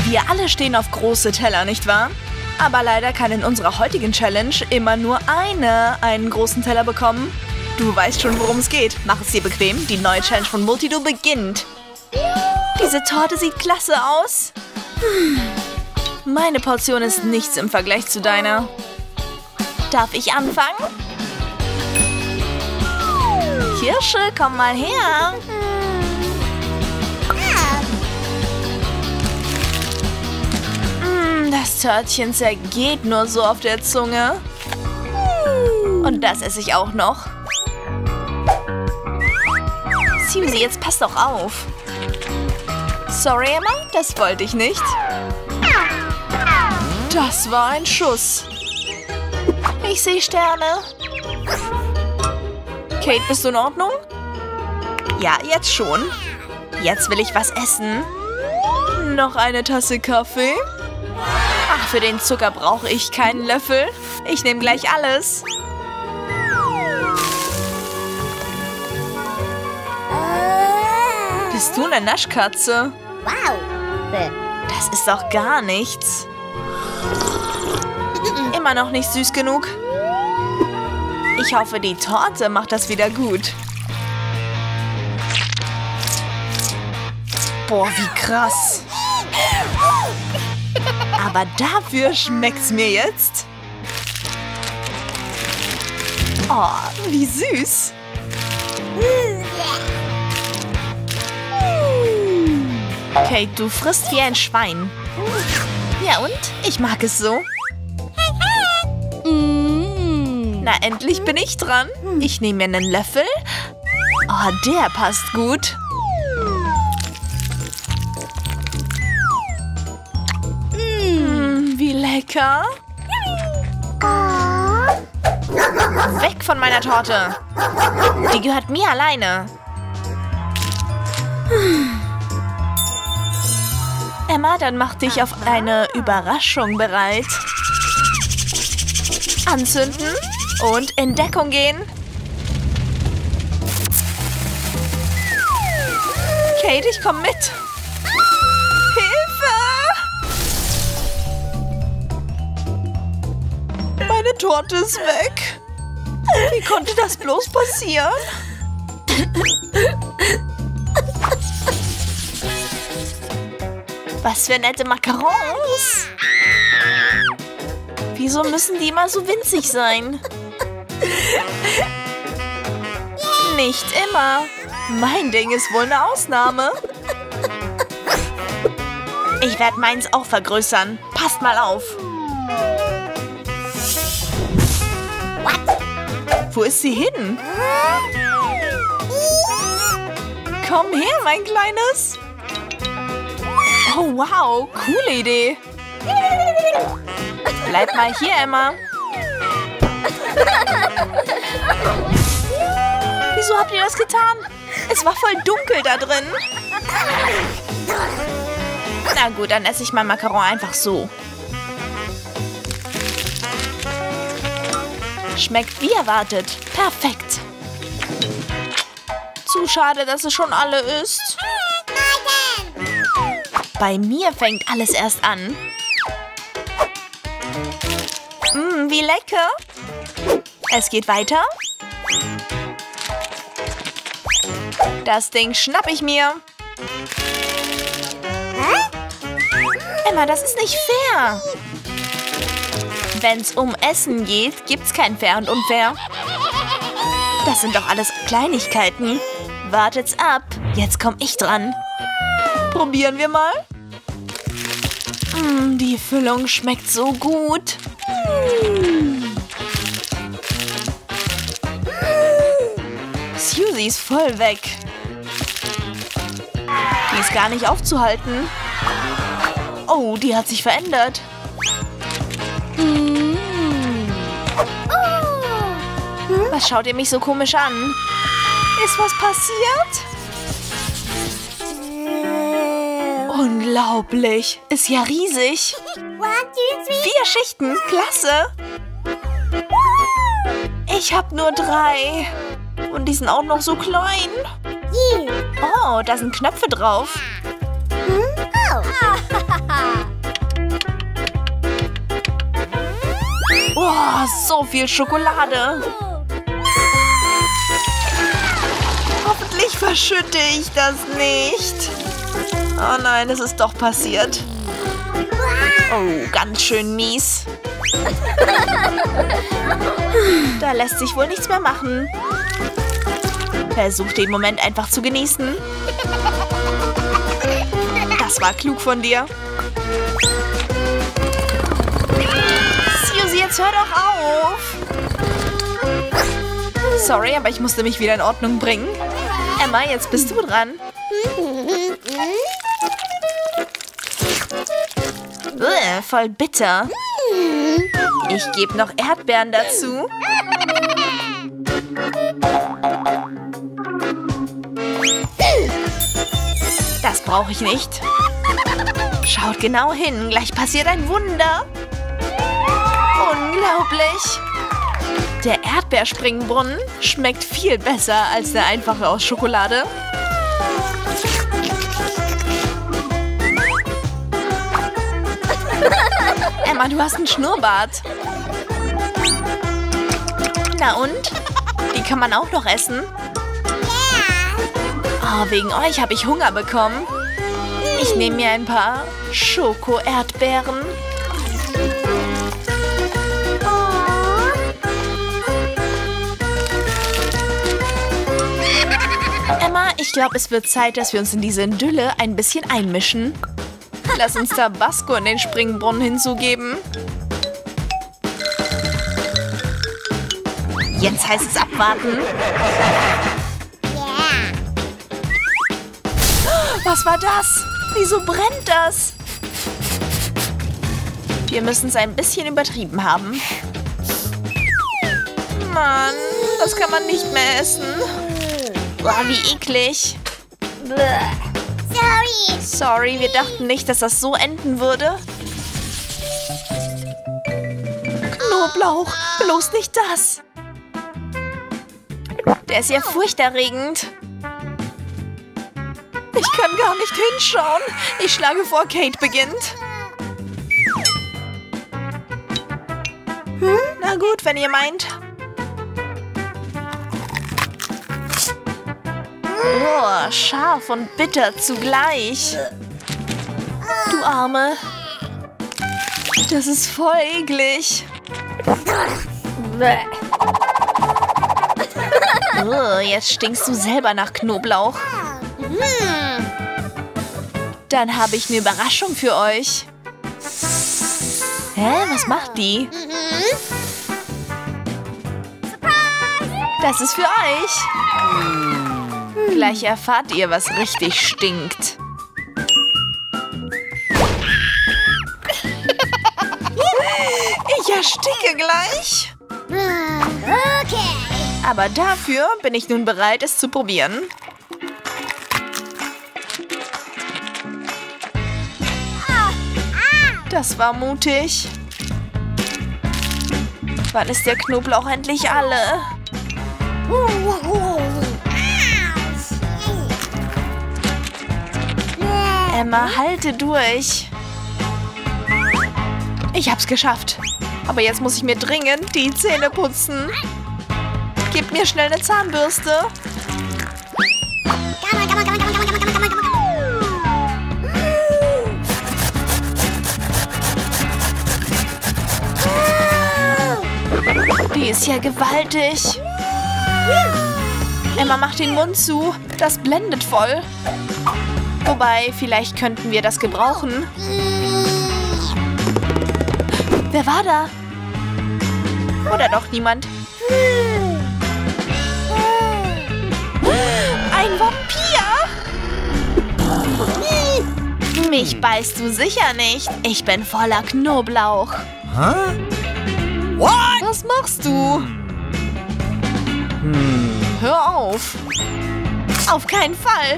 Wir alle stehen auf große Teller, nicht wahr? Aber leider kann in unserer heutigen Challenge immer nur einen großen Teller bekommen. Du weißt schon, worum es geht. Mach es dir bequem. Die neue Challenge von Multidu beginnt. Diese Torte sieht klasse aus. Meine Portion ist nichts im Vergleich zu deiner. Darf ich anfangen? Kirsche, komm mal her. Das Törtchen zergeht nur so auf der Zunge. Und das esse ich auch noch. Susie, jetzt pass doch auf. Sorry, Emma, das wollte ich nicht. Das war ein Schuss. Ich sehe Sterne. Kate, bist du in Ordnung? Ja, jetzt schon. Jetzt will ich was essen. Noch eine Tasse Kaffee? Ach, für den Zucker brauche ich keinen Löffel. Ich nehme gleich alles. Bist du eine Naschkatze? Wow. Das ist doch gar nichts. Immer noch nicht süß genug. Ich hoffe, die Torte macht das wieder gut. Boah, wie krass. Aber dafür schmeckt's mir jetzt. Oh, wie süß. Kate, du frisst wie ein Schwein. Ja und? Ich mag es so. Na, endlich bin ich dran. Ich nehme mir einen Löffel. Oh, der passt gut. Wie lecker. Weg von meiner Torte. Die gehört mir alleine. Emma, dann mach dich auf eine Überraschung bereit. Anzünden und in Deckung gehen. Kate, ich komm mit. Hilfe! Meine Torte ist weg. Wie konnte das bloß passieren? Was für nette Macarons. Wieso müssen die immer so winzig sein? Nicht immer. Mein Ding ist wohl eine Ausnahme. Ich werde meins auch vergrößern. Passt mal auf. Wo ist sie hin? Komm her, mein Kleines. Oh, wow. Coole Idee. Bleib mal hier, Emma. Wieso habt ihr das getan? Es war voll dunkel da drin. Na gut, dann esse ich mein Macaron einfach so. Schmeckt wie erwartet. Perfekt. Zu schade, dass es schon alle ist. Bei mir fängt alles erst an. Wie lecker. Es geht weiter. Das Ding schnapp ich mir. Emma, das ist nicht fair. Wenn es um Essen geht, gibt's kein Fair und Unfair. Das sind doch alles Kleinigkeiten. Wartet's ab. Jetzt komm ich dran. Probieren wir mal. Die Füllung schmeckt so gut. Susie ist voll weg. Die ist gar nicht aufzuhalten. Oh, die hat sich verändert. Was schaut ihr mich so komisch an? Ist was passiert? Unglaublich. Ist ja riesig. 1, 2, 3. 4 Schichten. Klasse. Ich hab nur 3. Und die sind auch noch so klein. Oh, da sind Knöpfe drauf. Oh. so viel Schokolade. Hoffentlich verschütte ich das nicht. Oh nein, es ist doch passiert. Oh, ganz schön mies. Da lässt sich wohl nichts mehr machen. Versuch den Moment einfach zu genießen. Das war klug von dir. Suzy, jetzt hör doch auf. Sorry, aber ich musste mich wieder in Ordnung bringen. Emma, jetzt bist du dran. Voll bitter. Ich gebe noch Erdbeeren dazu. Das brauche ich nicht. Schaut genau hin, gleich passiert ein Wunder. Unglaublich. Der Erdbeerspringbrunnen schmeckt viel besser als der einfache aus Schokolade. Emma, du hast einen Schnurrbart. Na und? Die kann man auch noch essen. Oh, wegen euch habe ich Hunger bekommen. Ich nehme mir ein paar Schoko-Erdbeeren. Emma, ich glaube, es wird Zeit, dass wir uns in diese Idylle ein bisschen einmischen. Lass uns Tabasco in den Springbrunnen hinzugeben. Jetzt heißt es abwarten. Was war das? Wieso brennt das? Wir müssen es ein bisschen übertrieben haben. Mann, das kann man nicht mehr essen. Boah, wie eklig. Sorry, wir dachten nicht, dass das so enden würde. Knoblauch, bloß nicht das. Der ist ja furchterregend. Ich kann gar nicht hinschauen. Ich schlage vor, Kate beginnt. Na gut, wenn ihr meint. Oh, scharf und bitter zugleich. Du Arme. Das ist voll eklig. Oh, jetzt stinkst du selber nach Knoblauch. Dann habe ich eine Überraschung für euch. Hä, was macht die? Das ist für euch. Gleich erfahrt ihr, was richtig stinkt. Ich ersticke gleich. Okay. Aber dafür bin ich nun bereit, es zu probieren. Das war mutig. Wann ist der Knoblauch endlich alle? Emma, halte durch. Ich hab's geschafft. Aber jetzt muss ich mir dringend die Zähne putzen. Gebt mir schnell eine Zahnbürste. Die ist ja gewaltig. Emma, mach den Mund zu. Das blendet voll. Wobei, vielleicht könnten wir das gebrauchen. Wer war da? Oder doch niemand? Ein Vampir! Mich beißt du sicher nicht. Ich bin voller Knoblauch. Was machst du? Hör auf. Auf keinen Fall.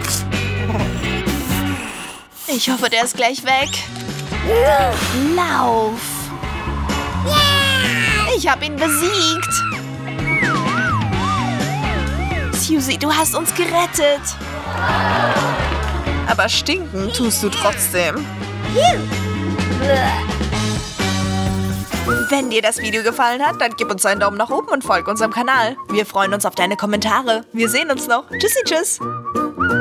Ich hoffe, der ist gleich weg. Lauf. Ich habe ihn besiegt. Suzy, du hast uns gerettet. Aber stinken tust du trotzdem. Wenn dir das Video gefallen hat, dann gib uns einen Daumen nach oben und folg unserem Kanal. Wir freuen uns auf deine Kommentare. Wir sehen uns noch. Tschüssi, tschüss.